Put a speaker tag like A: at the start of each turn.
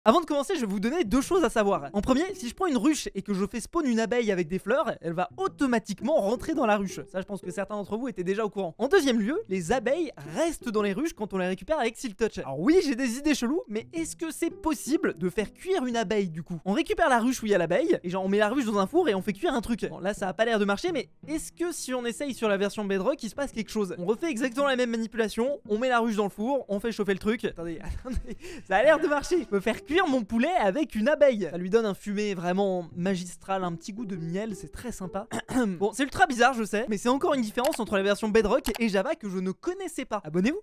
A: Avant de commencer, je vais vous donner deux choses à savoir. En premier, si je prends une ruche et que je fais spawn une abeille avec des fleurs, elle va automatiquement rentrer dans la ruche. Ça, je pense que certains d'entre vous étaient déjà au courant. En deuxième lieu, les abeilles restent dans les ruches quand on les récupère avec Silk Touch. Alors oui, j'ai des idées cheloues, mais est-ce que c'est possible de faire cuire une abeille du coup? On récupère la ruche où il y a l'abeille, et genre on met la ruche dans un four et on fait cuire un truc. Bon, là ça a pas l'air de marcher, mais est-ce que si on essaye sur la version Bedrock, il se passe quelque chose? On refait exactement la même manipulation, on met la ruche dans le four, on fait chauffer le truc. Attendez, ça a l'air de marcher. Je peux faire cuire mon poulet avec une abeille. Ça lui donne un fumé vraiment magistral, un petit goût de miel, c'est très sympa. Bon, c'est ultra bizarre, je sais, mais c'est encore une différence entre la version Bedrock et Java que je ne connaissais pas. Abonnez-vous.